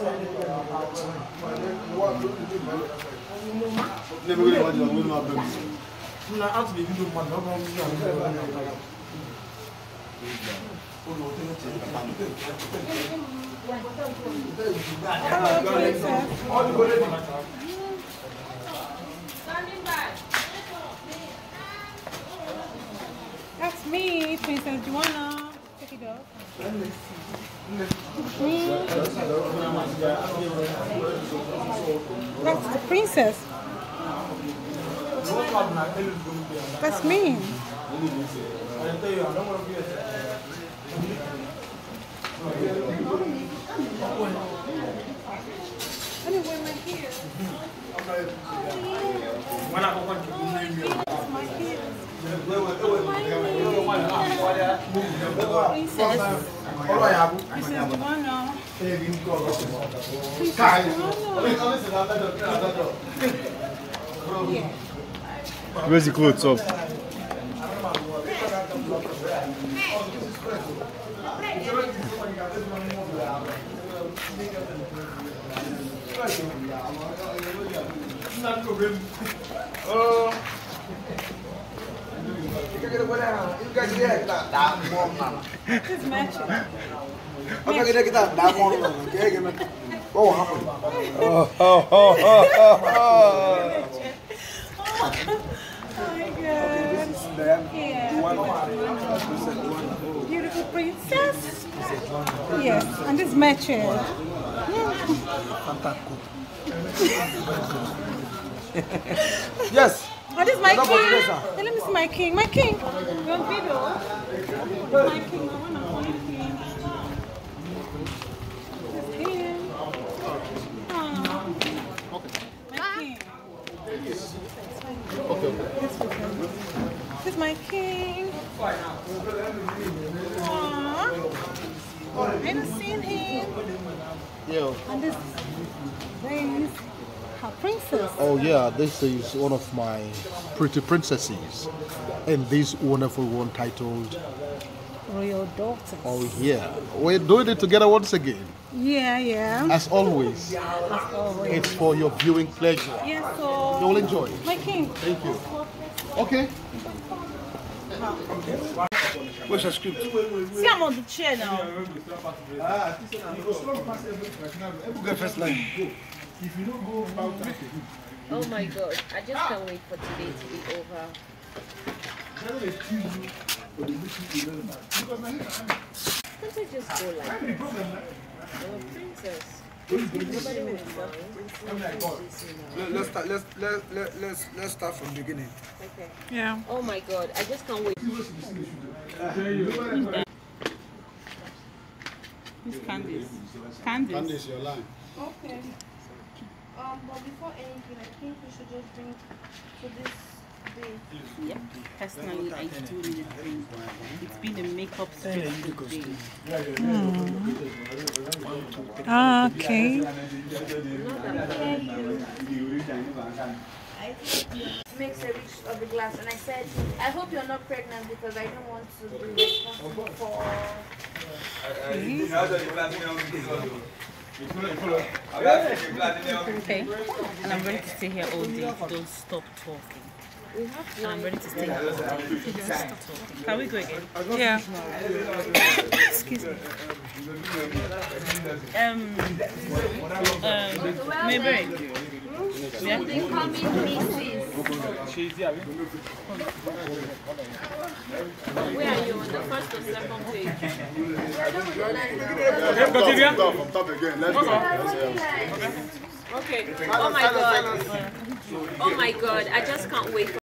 That's me, Princess Joanna. Check it out. That's the princess. That's me. I didn't wear my hair. Where's the clothes up? It's matching. What happened? Oh my God. Yeah. Beautiful princess. Yes, and this matches. Yes. Oh, this is my king. Hey, let me see my king. My king. You want video? My king. I want to hold your king. This king. My king. Okay. This is my king. Aww. I haven't seen him. Yeah. And this is her princess. Oh yeah, this is one of my pretty princesses, and this wonderful one titled Royal Daughters. Oh yeah, we're doing it together once again. Yeah, yeah. As always, As always. it's for your viewing pleasure. Yeah, so You will enjoy it. my king. Thank you. Okay. Where's the script? See, I'm on the chair now. First line. Oh my God, I just can't wait for today to be over. Can't I just go like that? I'm a princess. Nobody will stop Let's start from the beginning. Okay. Yeah. Oh my God, I just can't wait. Who's Candice? Candice. your line. Okay. But before anything, I think we should just drink to this day. Yep. Personally, I do need a drink. It's been a makeup stressful day. Okay. Makes a reach of the glass, and I said, I hope you're not pregnant because I don't want to be responsible for. Okay. And I'm ready to stay here all day. Don't stop talking. I'm ready to stay here all day. Don't stop talking. Can we go again? Yeah. Excuse me. Maybe. Yeah. They call me Mrs. Where are you, on the first or second page? From top again. Let's go. Okay. Oh my God. Oh my God, I just can't wait for